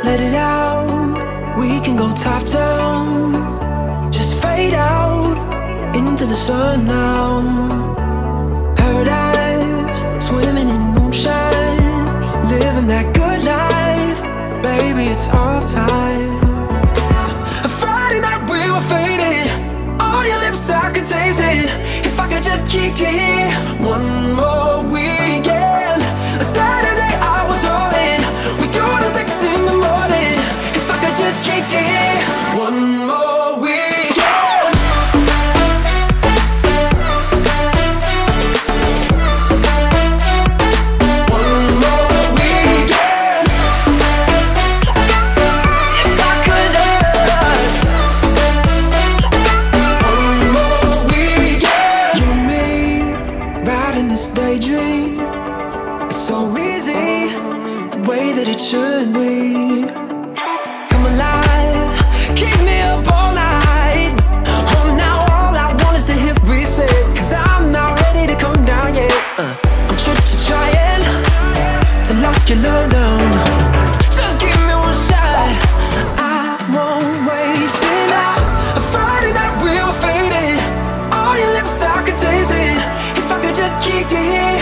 let it out. We can go top down, just fade out into the sun now. Paradise, swimming in moonshine, living that good life, baby, it's all time. A Friday night we were faded, on your lips I could taste it. If I could just keep you here one more weekend. A Saturday I was rolling, we do the sex in the morning. If I could just keep you here one more weekend. One more weekend. If I could just one more weekend. You and me, riding this daydream. It's so easy, the way that it should be. Come alive, keep me up all night. Oh, now all I want is to hit reset, 'cause I'm not ready to come down yet. I'm trying to lock your love down. Just give me one shot, I won't waste it now. A Friday night we were faded, on your lips I could taste it. If I could just keep you here